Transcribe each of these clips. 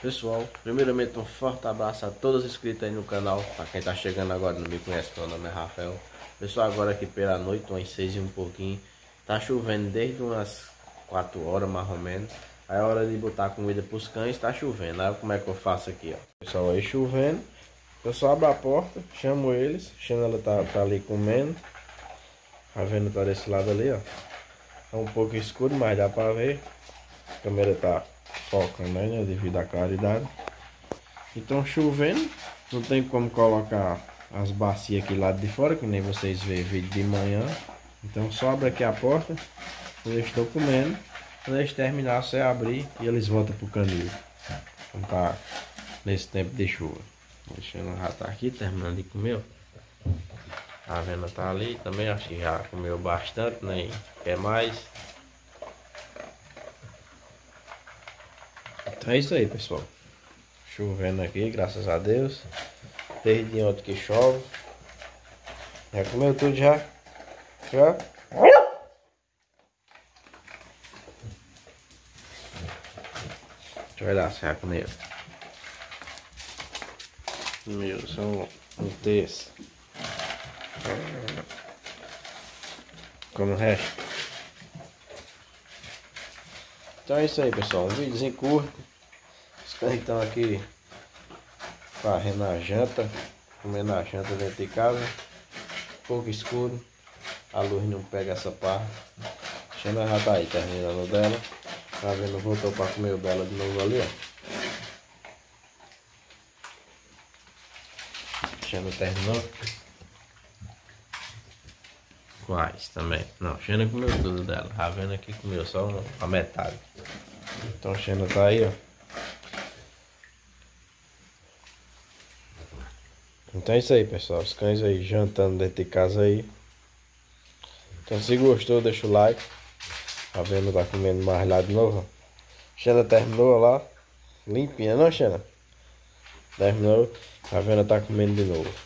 Pessoal, primeiramente um forte abraço a todos os inscritos aí no canal. Para quem tá chegando agora não me conhece, meu nome é Rafael. Pessoal, agora aqui pela noite, umas 6 e um pouquinho. Tá chovendo desde umas 4 horas mais ou menos. Aí é hora de botar comida pros cães, tá chovendo. Aí como é que eu faço aqui, ó. Pessoal, aí chovendo. Eu só abro a porta, chamo eles. Ela tá ali comendo. A vendo tá desse lado ali, ó. É um pouco escuro, mas dá pra ver. A câmera tá focando, né? Devido à claridade. Então chovendo, não tem como colocar as bacias aqui lá de fora, que nem vocês veem vídeo de manhã. Então só abre aqui a porta, quando eles estão comendo. Quando eles terminar, você abrir e eles voltam pro canil. Então tá nesse tempo de chuva. Deixando já tá aqui, terminando de comer. A Vena tá ali também, acho que já comeu bastante, nem quer mais. Então é isso aí, pessoal. Chovendo aqui, graças a Deus. Desde ontem que chove. Já comeu tudo já? Já? Deixa eu olhar se já comeu. Meu, são um terço. Como o resto. Então é isso aí, pessoal. Um videozinho curto. Os cães estão aqui varrendo a janta, comendo a janta dentro de casa. Um pouco escuro. A luz não pega essa parte. Xena já tá aí terminando dela. Tá vendo? Voltou para comer o dela de novo ali, ó. Xena terminou. Quais também. Não, Xena comeu tudo dela. Tá vendo aqui comeu só a metade. Então Xena tá aí, ó. Então é isso aí, pessoal. Os cães aí jantando dentro de casa aí. Então se gostou, deixa o like. Tá vendo? Tá comendo mais lá de novo. Xena terminou lá. Limpinha, não, Xena? Terminou. A Vena tá comendo de novo.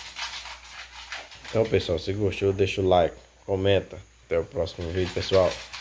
Então, pessoal, se gostou, deixa o like, comenta. Até o próximo vídeo, pessoal.